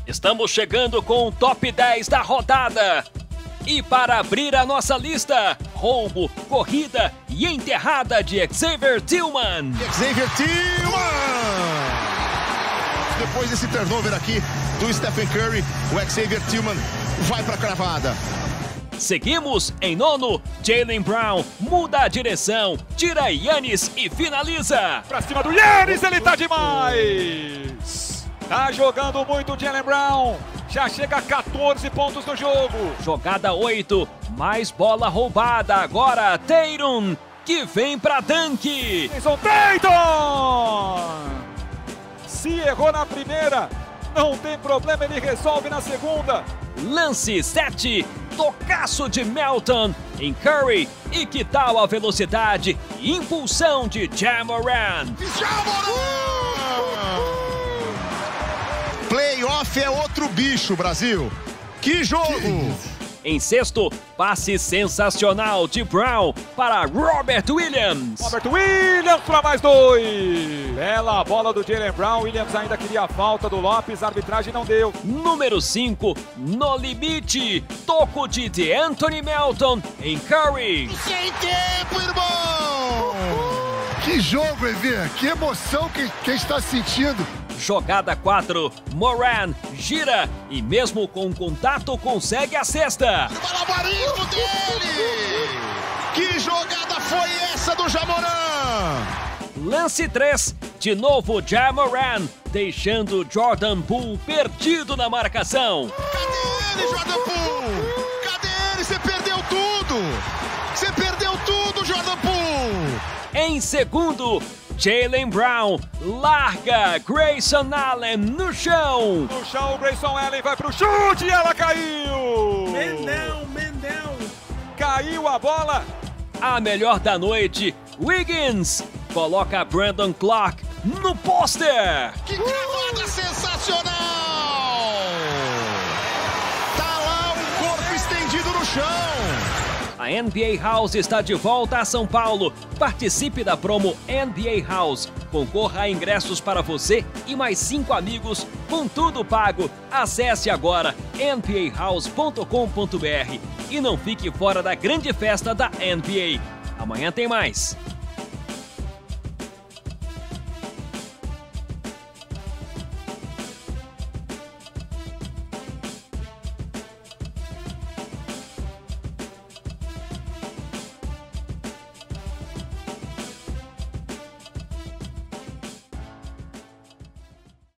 Estamos chegando com o top 10 da rodada. E para abrir a nossa lista, roubo, corrida e enterrada de Xavier Tillman. Xavier Tillman! Depois desse turnover aqui do Stephen Curry, o Xavier Tillman vai para a cravada. Seguimos em nono, Jaylen Brown muda a direção, tira Giannis e finaliza. Pra cima do Giannis, ele tá demais! Tá jogando muito o Jaylen Brown, já chega a 14 pontos no jogo. Jogada 8, mais bola roubada, agora Tatum, que vem pra dunk. Jason Tatum! Se errou na primeira, não tem problema, ele resolve na segunda. Lance 7, tocaço de Melton em Curry. E que tal a velocidade e impulsão de Ja Morant? Playoff é outro bicho, Brasil. Que jogo! Em sexto, passe sensacional de Brown para Robert Williams. Robert Williams para mais 2. Bela bola do Jaylen Brown. Williams ainda queria a falta do Lopes, a arbitragem não deu. Número 5, no limite, toco de DeAnthony Melton em Curry. Sem tempo, irmão! Que jogo, Evê! Que emoção que está sentindo! Jogada 4, Morant gira e mesmo com contato consegue a cesta. O malabarismo dele! Que jogada foi essa do Ja Morant? Lance 3, de novo Ja Morant, deixando Jordan Poole perdido na marcação. Cadê ele, Jordan Poole? Cadê ele? Você perdeu tudo! Você perdeu tudo, Jordan Poole! Em segundo, Jaylen Brown larga Grayson Allen no chão. No chão, o Grayson Allen vai pro chute e ela caiu. Mendel. Caiu a bola. A melhor da noite, Wiggins coloca Brandon Clark no pôster. Que cravada sensacional! Tá lá um corpo estendido no chão. A NBA House está de volta a São Paulo. Participe da promo NBA House. Concorra a ingressos para você e mais 5 amigos com tudo pago. Acesse agora nbahouse.com.br e não fique fora da grande festa da NBA. Amanhã tem mais.